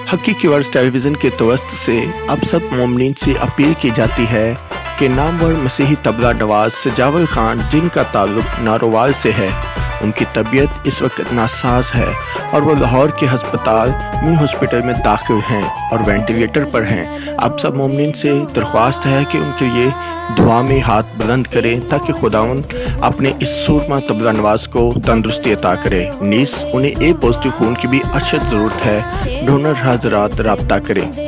हकीकी verse television के तवस्त से अब सब मोमिनीन से अपील की जाती है कि नामवर मसीही तबला नवाज सजावल खान, जिनका ताल्लुक नारोवाल से है, उनकी तबीयत इस वक्त नासाज है और वो लाहौर के हस्पताल न्यू हॉस्पिटल में दाखिल हैं और वेंटिलेटर पर हैं। अब सब मोमिनीन से दरख्वास्त है कि उनके लिए दुआ में हाथ बुलंद करें ताकि खुदावंद अपने इस सूरमा तबला नवाज को तंदुरुस्ती अता करे। नीस उन्हें ए पॉजिटिव खून की भी अशद ज़रूरत है। डोनर हज़रात राब्ता करें।